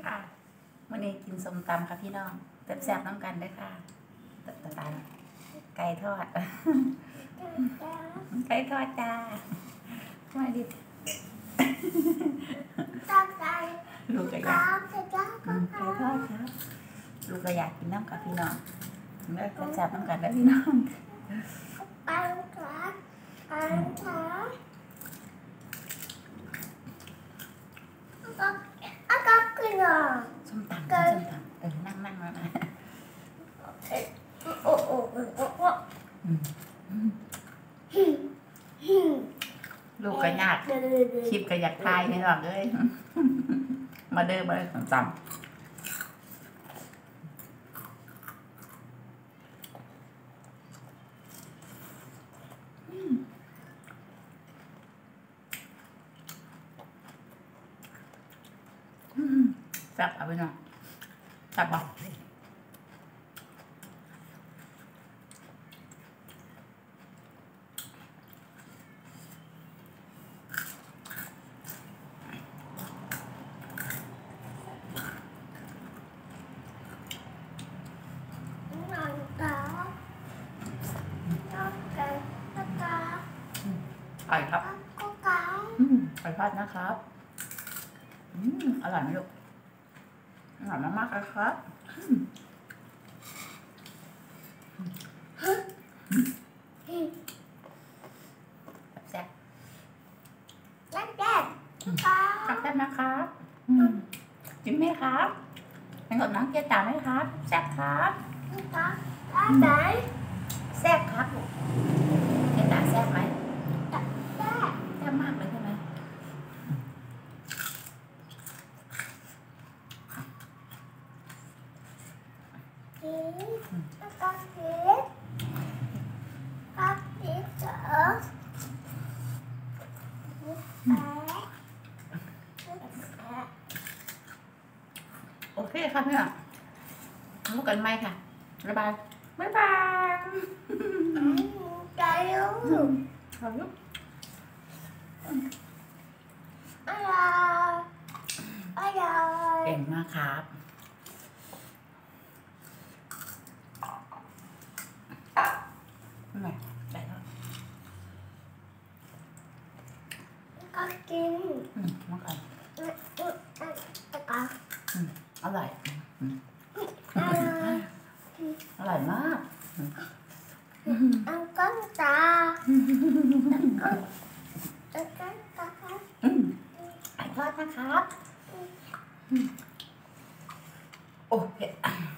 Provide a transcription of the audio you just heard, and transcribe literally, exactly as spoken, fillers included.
ค่ะวันนี้กินส้มตำค่ะพี่น้องแซ่บๆน้ำกันด้วยค่ะตะตาไก่ทอดไก่ทอดจ้ามาดิลูกก็อยากไก่ทอดครับลูกก็อยากกินน้ำกับพี่น้องเนื้อแซ่บๆน้ำกันด้วยพี่น้องปังครับปังครับอาก็กินอ่ะส้มตำส้มตำเออนั่งนั่งมาโอ้โอ้โอ้โอ้โอ้ลูกก็อยากคลิปก็อยากถ่ายให้หรอกเลยมาเดินมาเลยส้มตำแซ่บเอาไปหน่อยแซ่บป่ะอร่อยครับอร่อยทอดนะครับอืมอร่อยไหมลูกอร่อยมากๆเลยครับแซ่บแซ่บแซ่บแซ่บนะครับกินไหมครับเป็นกับน้องเจ๊จ๋าไหมครับแซ่บครับไหนแซ่บครับเจ๊จ๋าแซ่บไหมแซ่บแซ่บมากเลยใช่ไหมกินแล้วก็กินก็กินเจอโอเคครับเนี่ยพบกันไหมค่ะบ๊ายบายบ๊ายบายใจลูกขอบคุณอร่อยอร่อยเก่งมากครับอร่อยใจทอดก็กินอืมมากเลยอืมอร่อยอืมอร่อยมากอังก้อนตาอังก้อนตาอืมไก่ทอดนะครับโอ้เผ็ด